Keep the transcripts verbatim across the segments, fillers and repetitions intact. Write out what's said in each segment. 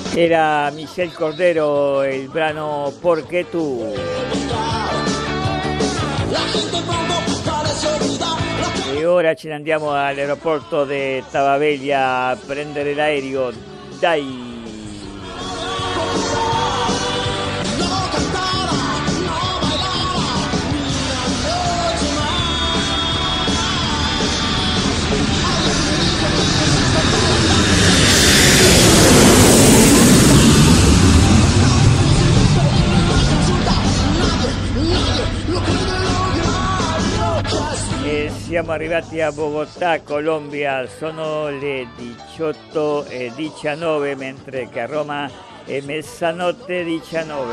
Era Michel Cordero, il brano Porque tu. E ora ce ne andiamo all'aeroporto di Tavaveglia a prendere l'aereo. Dai! E siamo arrivati a Bogotà, Colombia, sono le diciotto e diciannove, mentre che a Roma è mezzanotte diciannove.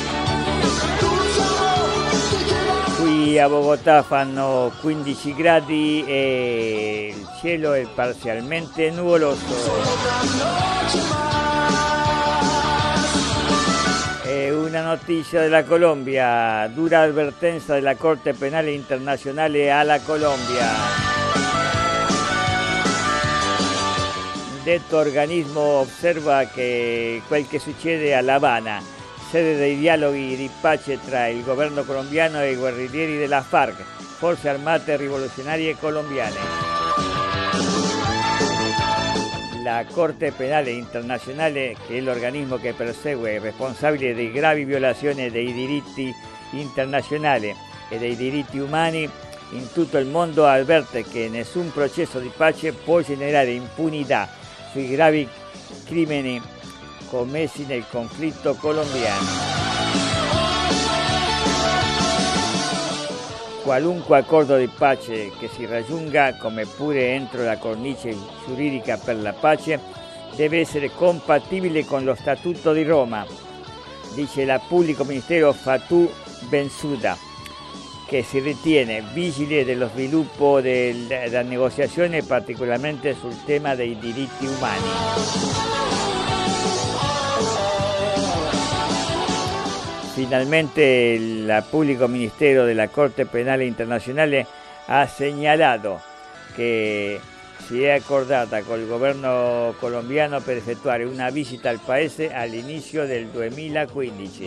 Qui a Bogotà fanno quindici gradi e il cielo è parzialmente nuvoloso. Una notizia della Colombia, dura advertenza della Corte Penale Internazionale alla Colombia. Detto organismo osserva che quel che succede a La Habana, sede dei dialoghi di pace tra il governo colombiano e i guerriglieri della FARC, Forze Armate Rivoluzionarie Colombiane. La Corte Penale Internazionale, che è l'organismo che persegue i responsabili di gravi violazioni dei diritti internazionali e dei diritti umani in tutto il mondo, avverte che nessun processo di pace può generare impunità sui gravi crimini commessi nel conflitto colombiano. Qualunque accordo di pace che si raggiunga, come pure entro la cornice giuridica per la pace, deve essere compatibile con lo Statuto di Roma, dice il pubblico ministero Fatou Bensouda, che si ritiene vigile dello sviluppo della negoziazione, particolarmente sul tema dei diritti umani. Finalmente il público Ministero de la Corte Penal Internacional ha segnalato che si è accordata col governo colombiano per effettuare una visita al paese all'inizio del duemilaquindici.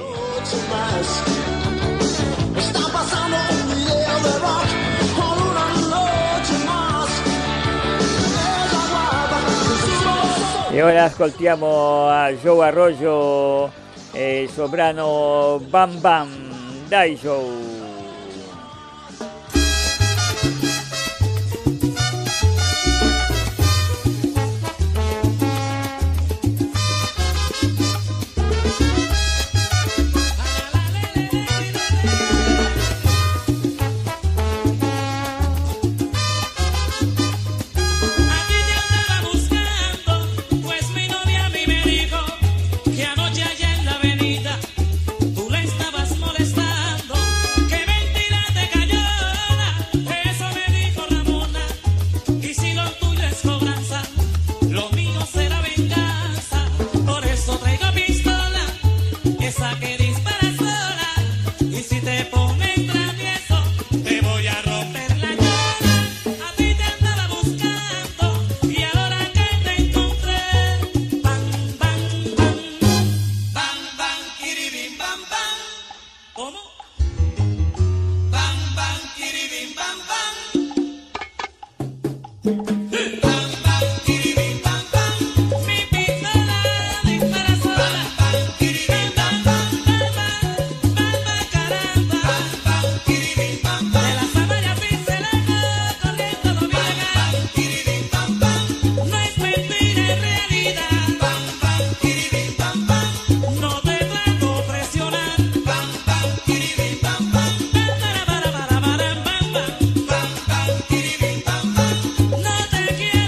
E ora ascoltiamo a Joe Arroyo e il suo brano Bam Bam. Dai Joe! No te quiero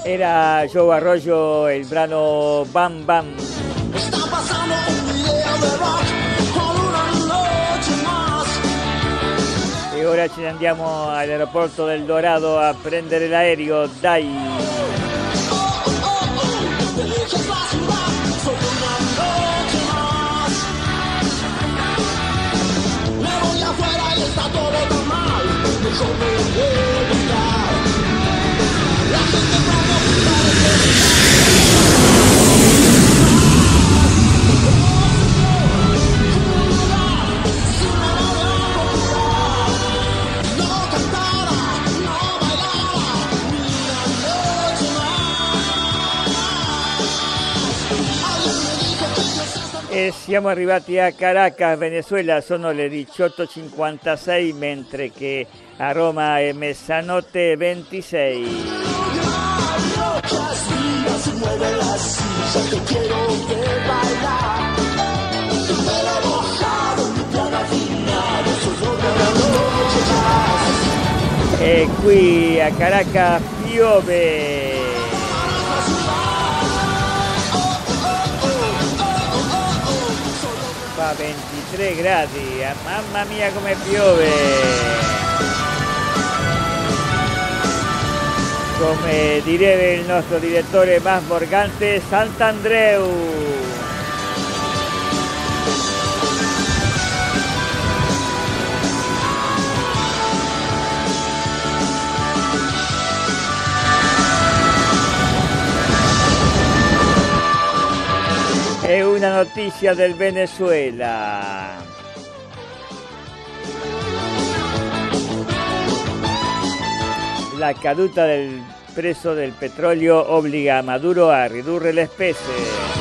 Era Joe Arroyo, el brano Bam Bam. E ora ce ne andiamo all'aeroporto del Dorado a prendere l'aereo, dai! E siamo arrivati a Caracas, Venezuela, sono le diciotto e cinquantasei, mentre che a Roma è mezzanotte e ventisei. E qui a Caracas piove. Fa ventitré gradi, mamma mia come piove! Come direbbe il nostro direttore Mas Morgante, Sant'Andreu! È una notizia del Venezuela. La caduta del prezzo del petrolio obbliga a Maduro a ridurre le spese.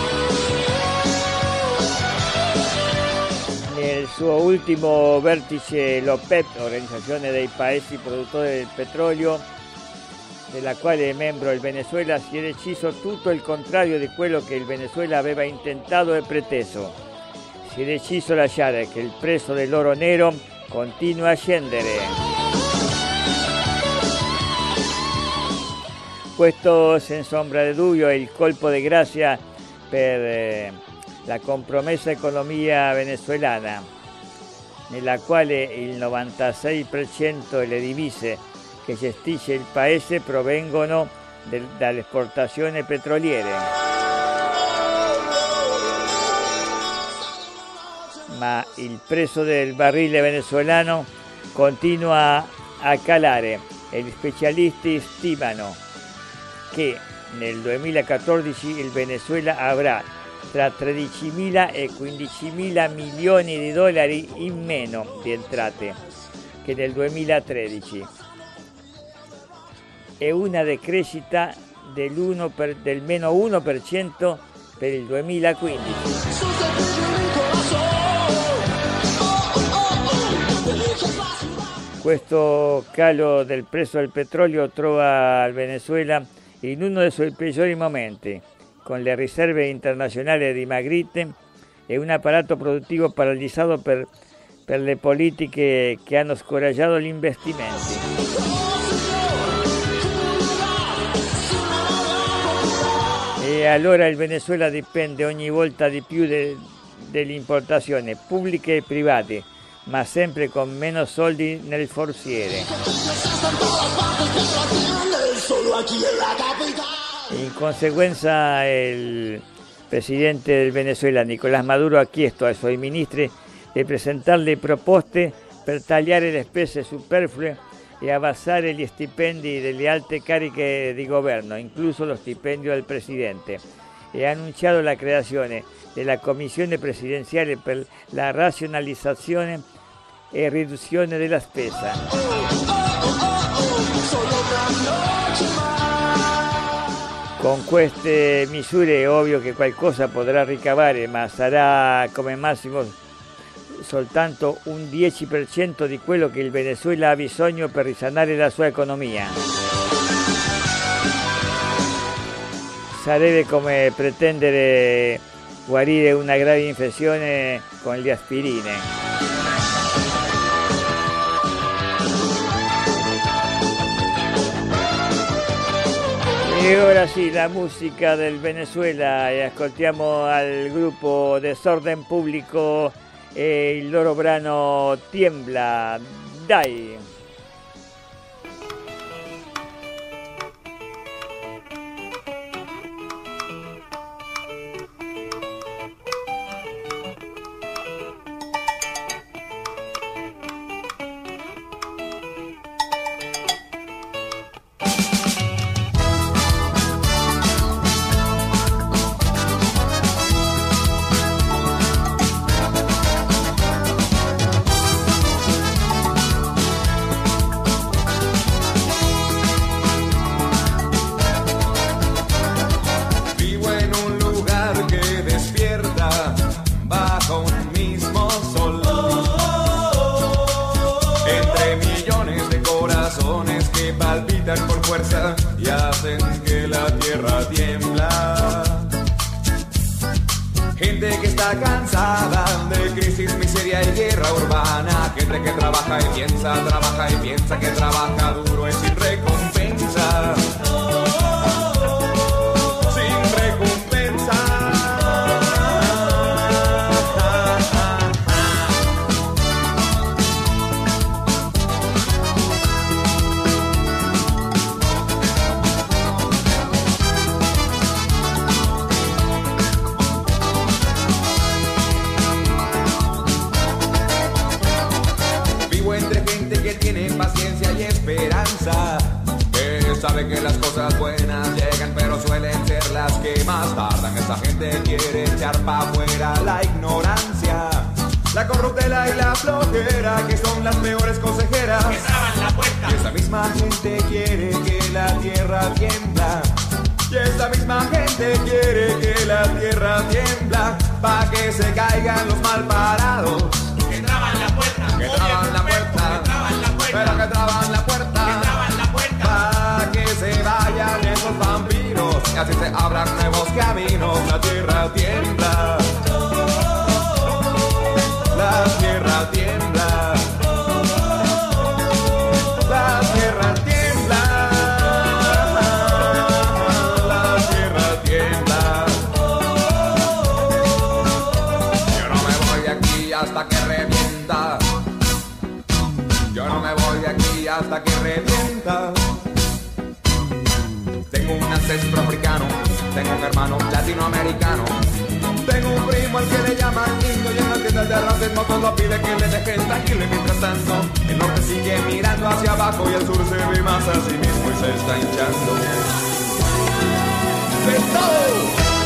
Nel suo ultimo vertice l'OPEP, Organizzazione dei Paesi Produttori del Petrolio, della quale è membro il Venezuela, si è deciso tutto il contrario di quello che il Venezuela aveva intentato e preteso. Si è deciso lasciare che il prezzo dell'oro nero continui a scendere. Questo, senza ombra di dubbio, è il colpo di grazia per eh, la compromessa economia venezuelana, nella quale il novantasei per cento delle divise che gestisce il paese provengono del, dalle esportazioni petroliere. Ma il prezzo del barile venezuelano continua a calare e gli specialisti stimano che nel duemilaquattordici il Venezuela avrà tra tredicimila e quindicimila milioni di dollari in meno di entrate che nel duemilatredici. E una decrescita dell'uno per, del meno uno per cento per il duemilaquindici. Questo calo del prezzo del petrolio trova il Venezuela in uno dei suoi peggiori momenti, con le riserve internazionali dimagrite e un apparato produttivo paralizzato per, per le politiche che hanno scoraggiato gli investimenti. E allora il Venezuela dipende ogni volta di più de, delle importazioni pubbliche e private, ma sempre con meno soldi nel forziere. In conseguenza il presidente del Venezuela, Nicolás Maduro, ha chiesto ai suoi ministri di presentarle proposte per tagliare le spese superflue e abbassare gli stipendi delle alte cariche di governo, incluso lo stipendio del presidente, e ha annunciato la creazione della Commissione Presidenziale per la razionalizzazione e riduzione della spesa. Con queste misure è ovvio che qualcosa potrà ricavare, ma sarà come massimo soltanto un dieci per cento di quello che il Venezuela ha bisogno per risanare la sua economia. Sarebbe come pretendere guarire una grave infezione con le aspirine. Y ahora sí, la música del Venezuela, y ascoltiamo al grupo Desorden Público, eh, il loro brano Tiembla, dai. Con fuerza y hacen que la tierra tiembla. Gente que está cansada de crisis, miseria y guerra urbana. Gente que trabaja y piensa, trabaja y piensa que trabaja duro y sin recompensa. Sin recompensa. Paciencia y esperanza, que sabe que las cosas buenas llegan, pero suelen ser las que más tardan. Esa gente quiere echar pa' afuera la ignorancia, la corruptela y la flojera, que son las peores consejeras, que traban la puerta. Y esa misma gente quiere que la tierra tiembla, y esa misma gente quiere que la tierra tiembla, pa' que se caigan los malparados, que traban la puerta, que traban la puerta, pero que traban la puerta, que traban la puerta, para que se vayan esos vampiros y así se abran nuevos caminos. La tierra tiembla, la tierra tiembla, la tierra tiembla, la tierra tiembla. Yo no me voy de aquí hasta que revienta. Yo no me voy de aquí hasta que revienta. Tengo un ancestro africano, tengo un hermano latinoamericano, tengo un primo al que le llaman indio, y en las tiendas de racismo todo pide que le dejen tranquilo. Y mientras tanto, el norte sigue mirando hacia abajo y el sur se ve más a sí mismo y se está hinchando. ¡De todo!